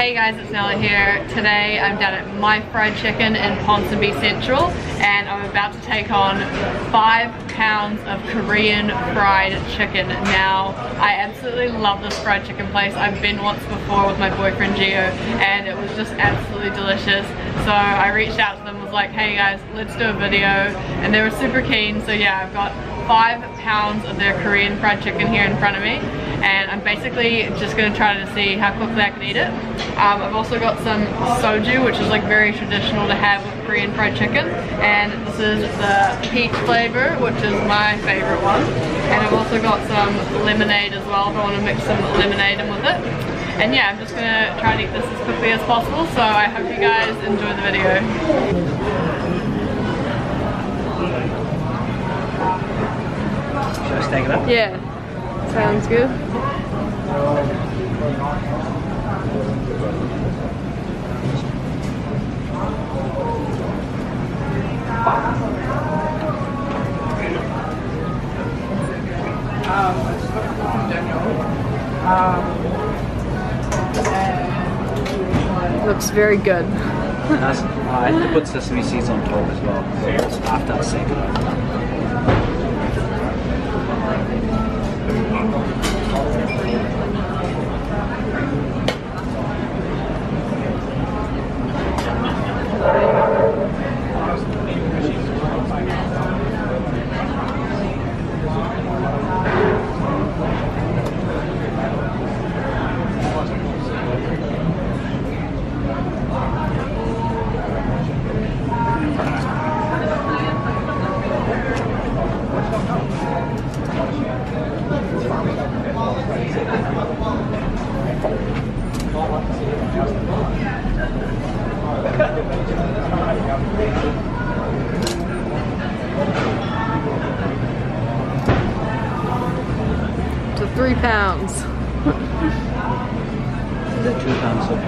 Hey guys, it's Nela here. Today I'm down at My Fried Chicken in Ponsonby Central and I'm about to take on 5 pounds of Korean fried chicken. Now, I absolutely love this fried chicken place. I've been once before with my boyfriend Gio and it was just absolutely delicious. So I reached out to them, was like, hey guys, let's do a video, and they were super keen. So yeah, I've got 5 pounds of their Korean fried chicken here in front of me and I'm basically just going to try to see how quickly I can eat it. I've also got some soju, which is like very traditional to have with Korean fried chicken, and this is the peach flavor, which is my favorite one. And I've also got some lemonade as well if I want to mix some lemonade in with it. And yeah, I'm just going to try and eat this as quickly as possible, so I hope you guys enjoy the video. Should I stack it up? Yeah, sounds good. Looks very good. I have to put sesame seeds on top as well after I shake it up. To 3 pounds. Is that 2 pounds of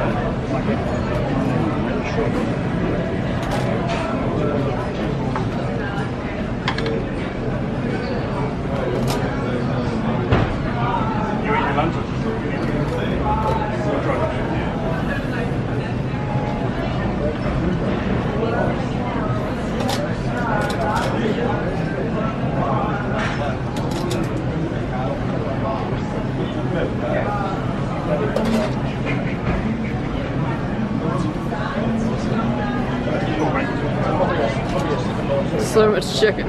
So much chicken.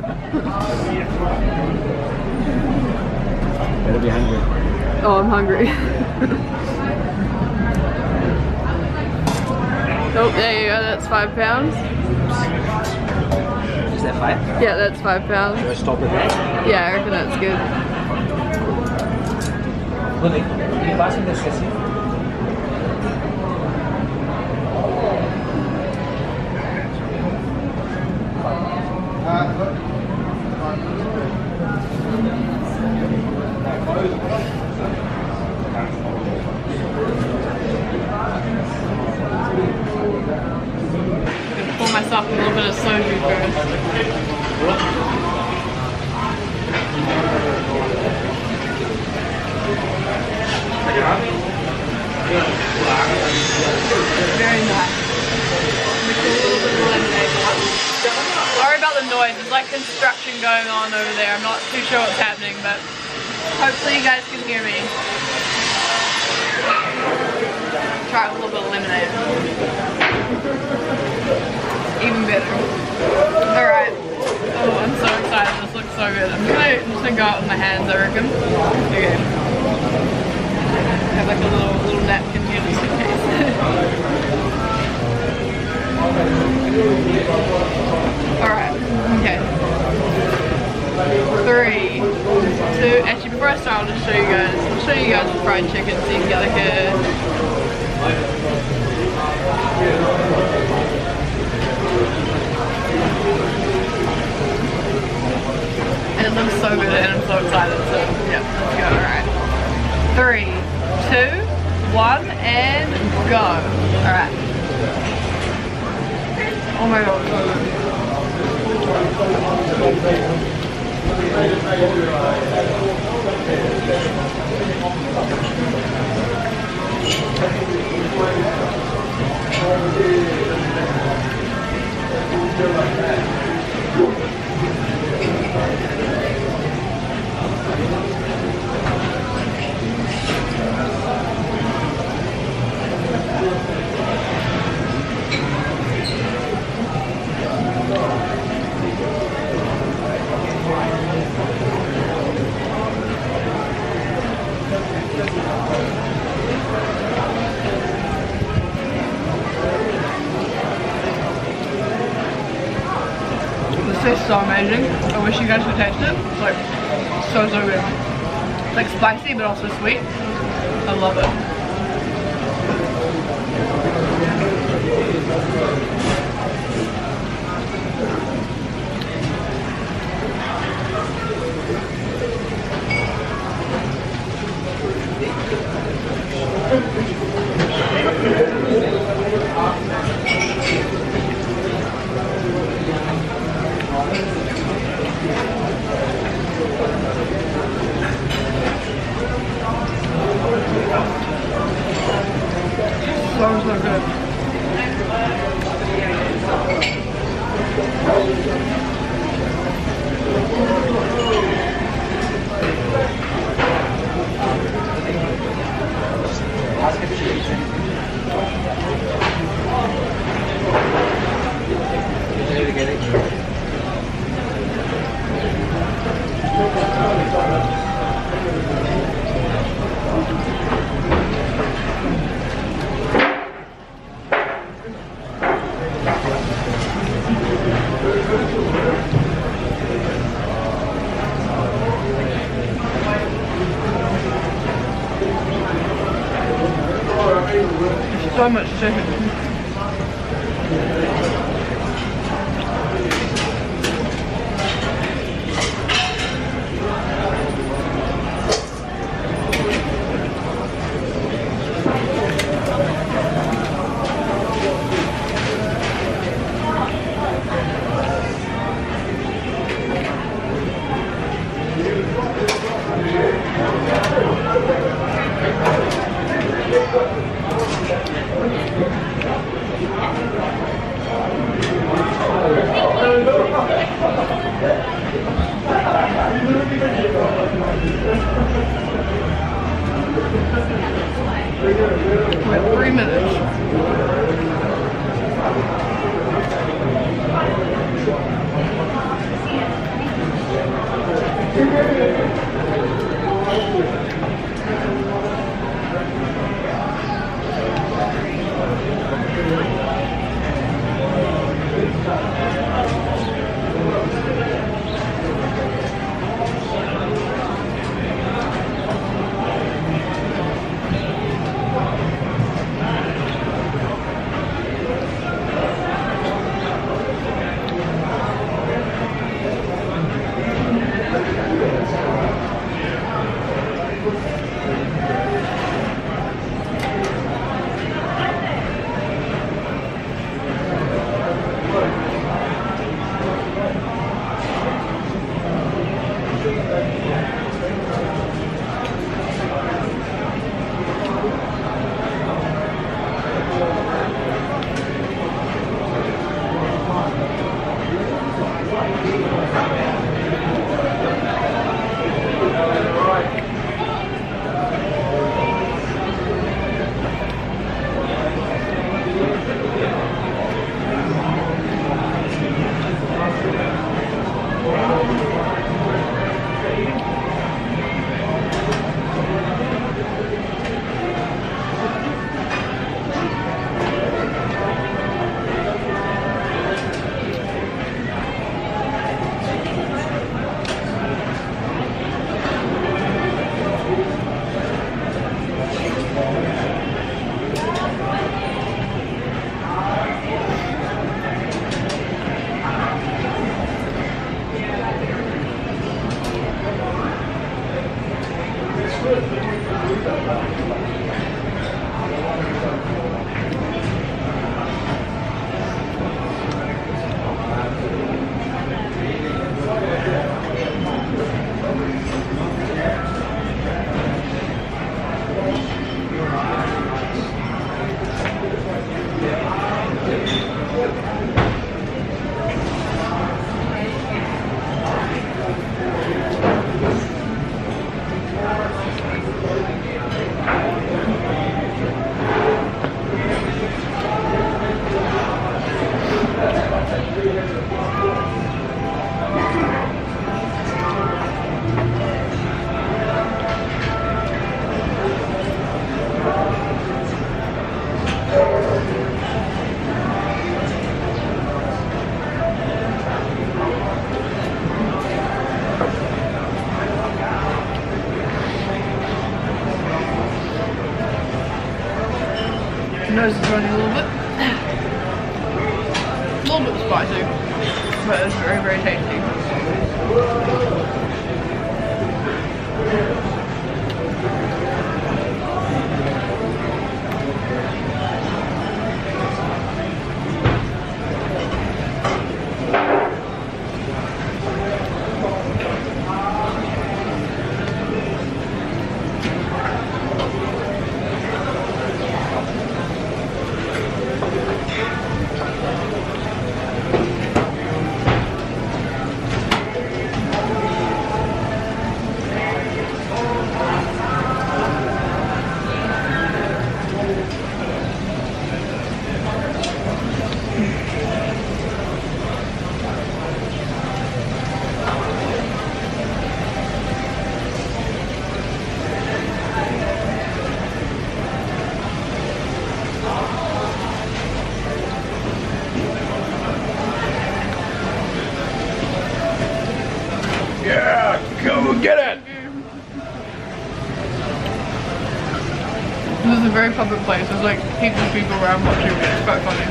Better be hungry. Oh, I'm hungry. Oh, there you go, that's 5 pounds. Is that 5? Yeah, that's 5 pounds. Should I stop with that? Yeah, I reckon that's good. Willie, can you pass me the sesame? Pour myself a little bit of soju first. Very nice. Mix a little bit of lemonade. Sorry about the noise, there's like construction going on over there. I'm not too sure what's happening, but hopefully you guys can hear me. Try a little bit of lemonade. Even better. Alright. Oh, I'm so excited. This looks so good. I'm just gonna go out with my hands, I reckon. Okay. Have like a little napkin here just in case. Alright. Okay. 3, 2, actually before I start I'll just show you guys. I'll show you guys the fried chicken so you can get like a and it looks so good and I'm so excited, so yeah, let's go. Alright. 3, 2, 1 and go. Alright. Oh my god, so good. tastes so amazing. I wish you guys could taste it. It's like so good. It's like spicy but also sweet. I love it. So good. So much chicken. Wait 3 minutes. Nose is running a little bit. A little bit spicy, but it's very, very tasty. Yeah, go get it! This is a very public place. There's like heaps of people around watching me. It's quite funny.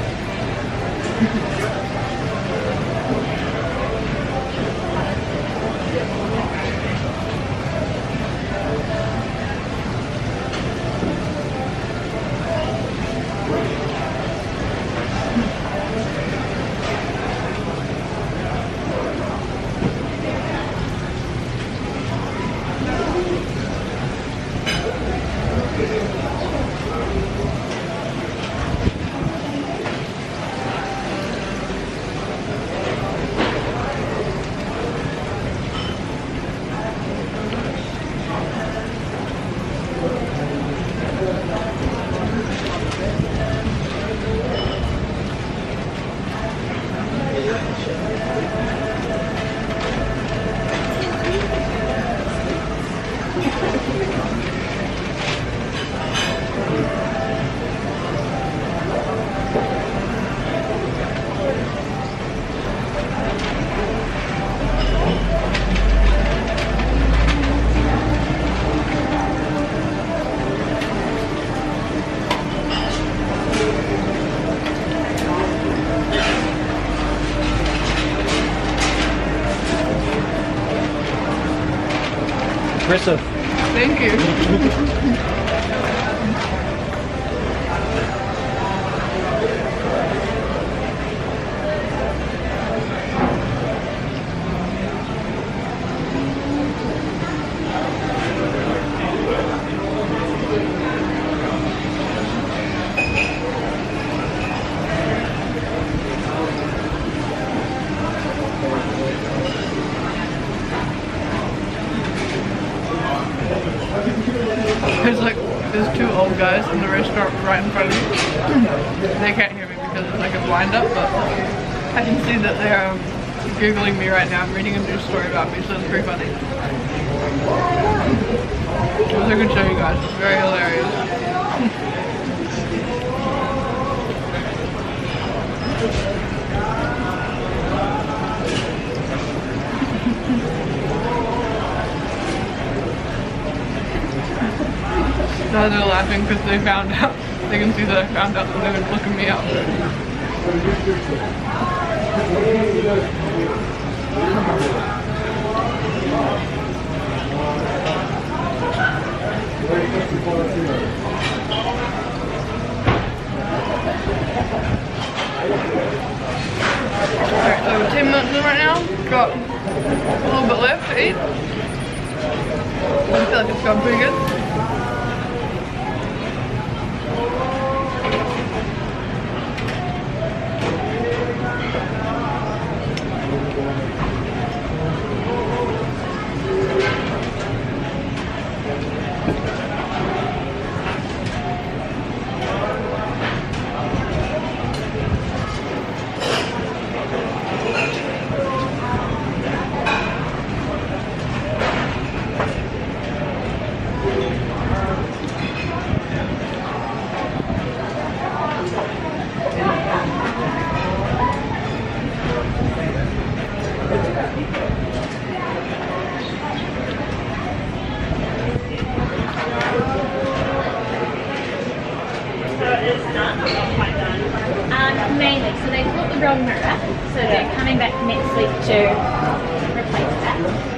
Impressive. Thank you. There's two old guys in the restaurant right in front of me. They can't hear me because it's like a blind up, but I can see that they're Googling me right now. I'm reading a news story about me, so it's pretty funny. I wish I could show you guys. It's very hilarious. Now they're laughing because they found out. They can see that I found out that they were looking me up. Alright, so 10 minutes in right now. Got a little bit left to eat. I feel like it's gone pretty good. it's done, not quite done. Mainly, so they bought the wrong mirror, so they're coming back next week to replace that.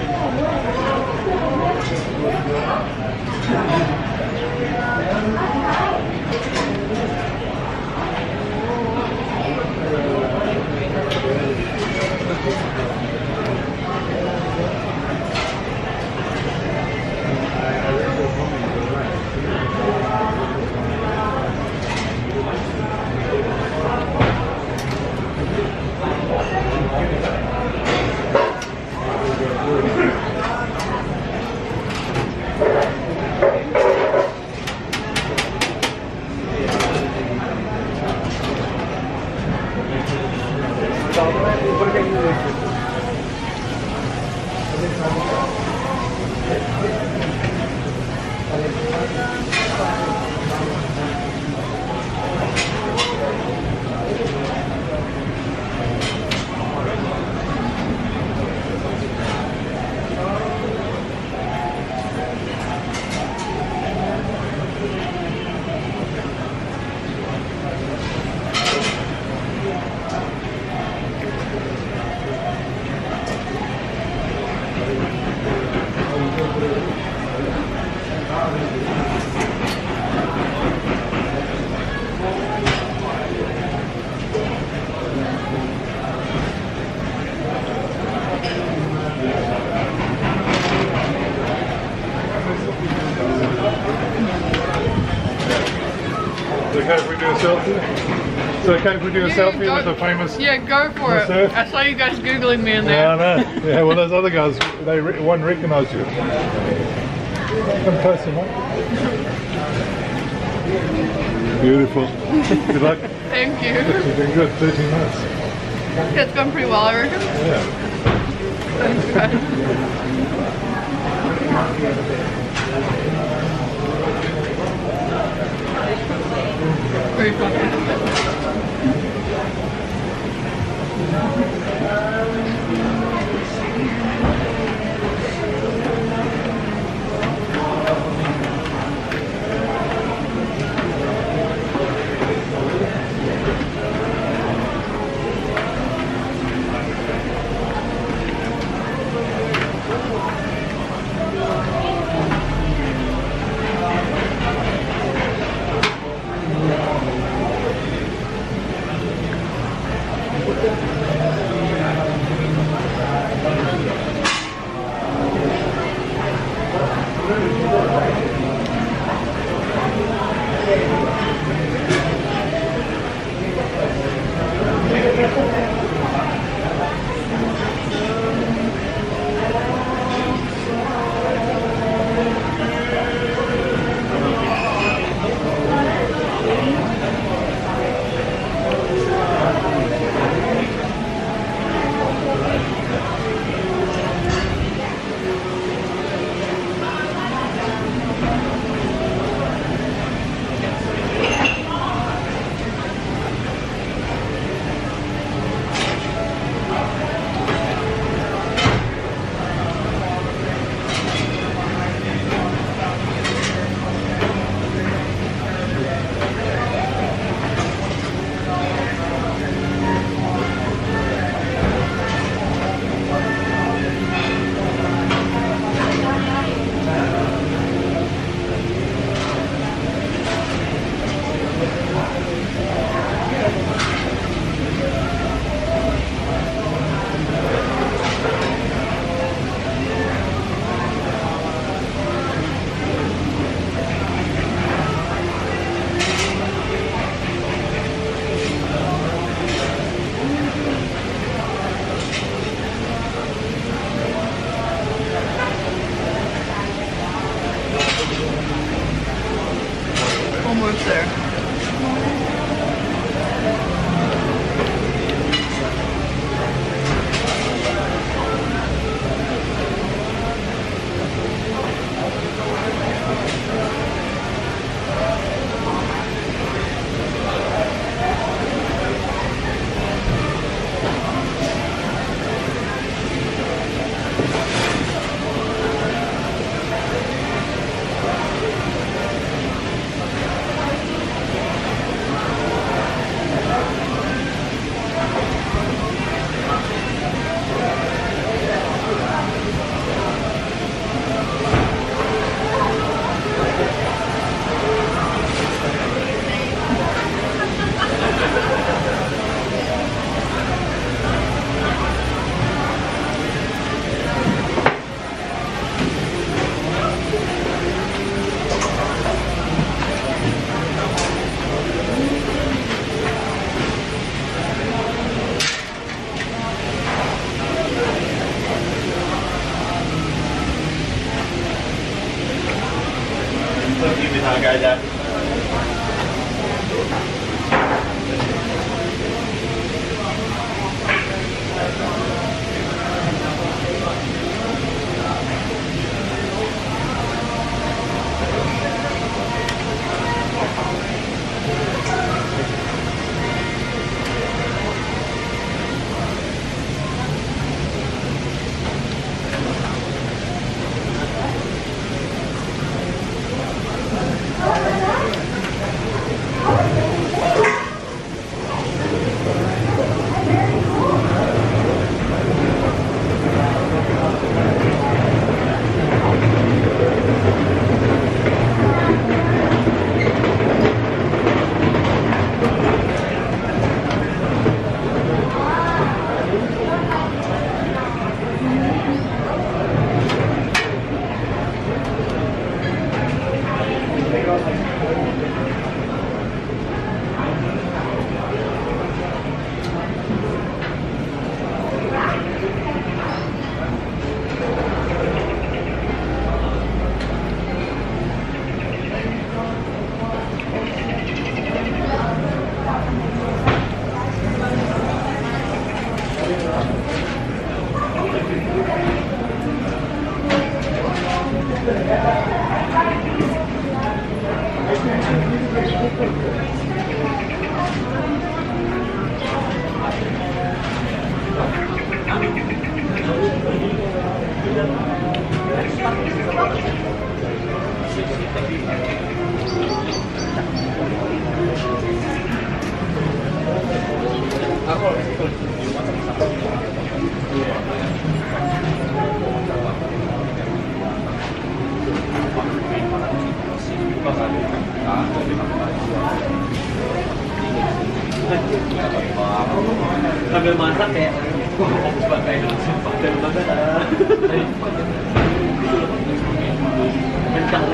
Okay if we do a selfie? Is it okay if we do a selfie with the famous... Yeah, go for it. surf? I saw you guys Googling me in there. Yeah, I know. Yeah, well those other guys, one recognised you. Come closer, mate. Beautiful. Good luck. Thank you. You've been good, 13 minutes. Yeah, it's gone pretty well, I reckon. Yeah. Thanks, guys. Very fun. Almost there. Sambil masak kayak pakai kencang.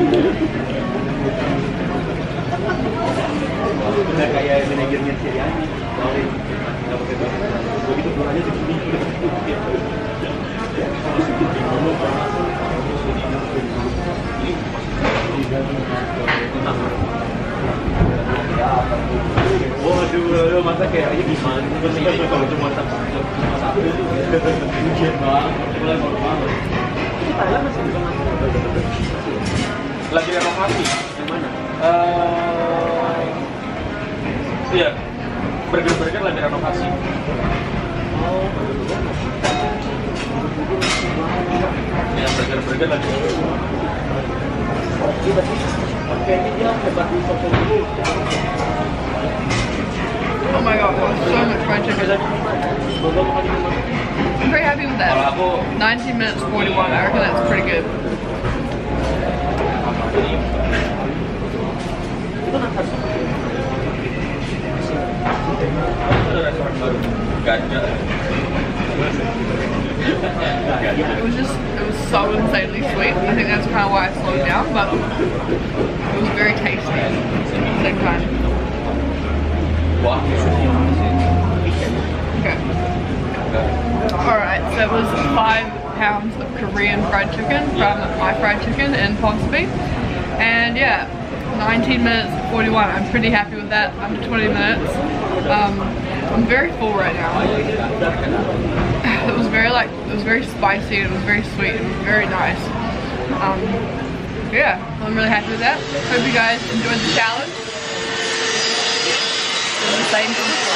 Udah kayak manajernya Siriani. Begitu kurangnya segini. Waduh, masa kayaknya gimana? Ini kalau cuma satu ujian banget, mulai banget. Ini Thailand masih bisa masak. Lagi renovasi, yang mana? Iya, burger lagi renovasi. Oh, ya burger lagi. Kayaknya dia hebat di sosial media. Oh my god, that was so much fried chicken. I'm very happy with that. 19 minutes 41, I reckon that's pretty good. It was so insanely sweet. I think that's kind of why I slowed down, but it was very tasty at the same time. Okay. Alright, so it was 5 pounds of Korean fried chicken from my fried chicken in Ponsonby. And yeah, 19 minutes 41. I'm pretty happy with that, under 20 minutes. I'm very full right now. It was very spicy, it was very sweet, it was very nice. Yeah, I'm really happy with that. Hope you guys enjoyed the challenge. Same.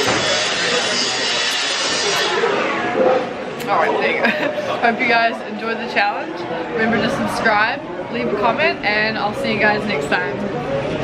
Alright, there you go. Hope you guys enjoyed the challenge. Remember to subscribe, leave a comment, and I'll see you guys next time.